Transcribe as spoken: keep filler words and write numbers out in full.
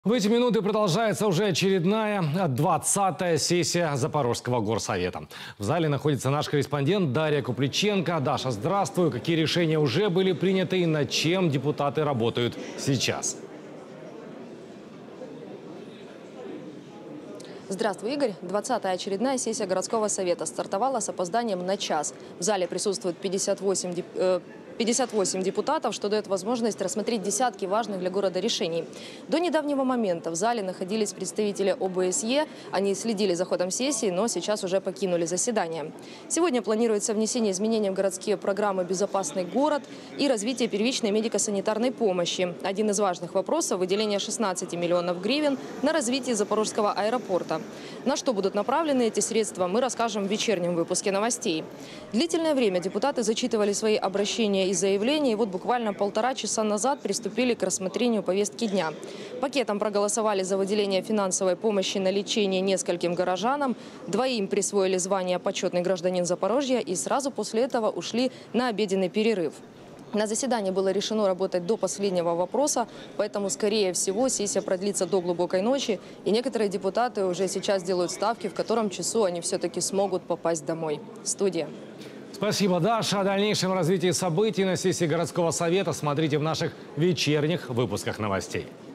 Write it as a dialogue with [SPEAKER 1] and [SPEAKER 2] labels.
[SPEAKER 1] В эти минуты продолжается уже очередная двадцатая сессия Запорожского горсовета. В зале находится наш корреспондент Дарья Купличенко. Даша, здравствуй. Какие решения уже были приняты и над чем депутаты работают сейчас?
[SPEAKER 2] Здравствуй, Игорь. двадцатая очередная сессия городского совета стартовала с опозданием на час. В зале присутствует пятьдесят восемь деп... пятьдесят восемь депутатов, что дает возможность рассмотреть десятки важных для города решений. До недавнего момента в зале находились представители О Бэ Эс Е. Они следили за ходом сессии, но сейчас уже покинули заседание. Сегодня планируется внесение изменений в городские программы «Безопасный город» и развитие первичной медико-санитарной помощи. Один из важных вопросов – выделение шестнадцати миллионов гривен на развитие Запорожского аэропорта. На что будут направлены эти средства, мы расскажем в вечернем выпуске новостей. Длительное время депутаты зачитывали свои обращения и заявления, и вот буквально полтора часа назад приступили к рассмотрению повестки дня. Пакетом проголосовали за выделение финансовой помощи на лечение нескольким горожанам, двоим присвоили звание «Почетный гражданин Запорожья» и сразу после этого ушли на обеденный перерыв. На заседании было решено работать до последнего вопроса, поэтому, скорее всего, сессия продлится до глубокой ночи, и некоторые депутаты уже сейчас делают ставки, в котором часу они все-таки смогут попасть домой. Студия.
[SPEAKER 1] Спасибо, Даша. О дальнейшем развитии событий на сессии городского совета смотрите в наших вечерних выпусках новостей.